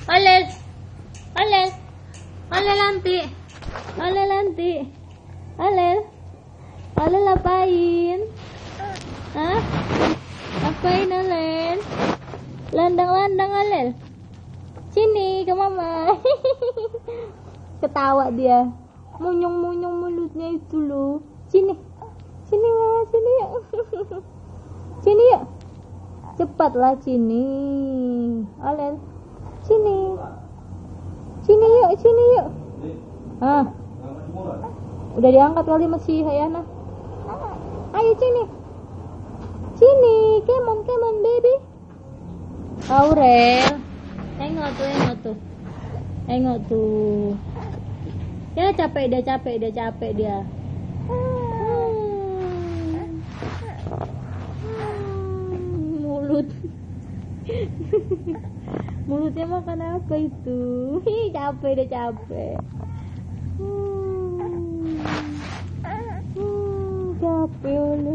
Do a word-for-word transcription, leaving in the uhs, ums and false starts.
Olel. Olel. Olel Lanti. Olel Lanti. Olel. Olel apain? Hah? Apain Olel? Landang-landang Olel. Sini ke mama. Ketawa dia. Munyung-munyung mulutnya itu loh. Sini. Sini mama, sini yuk. Sini yuk. Cepatlah sini. Olel. Sini. Sini yuk, sini yuk. Ah. Udah diangkat kali masih Hayana. Ayo sini. Sini, come on, come on baby. Aurel. Engok tuh, engok tuh. Engok tuh. Ya capek dia, capek dia, capek dia. Hmm. Mulut. Mulutnya makan apa itu? Hi, capek dia, capek. Hmm. Hmm, capek oleh.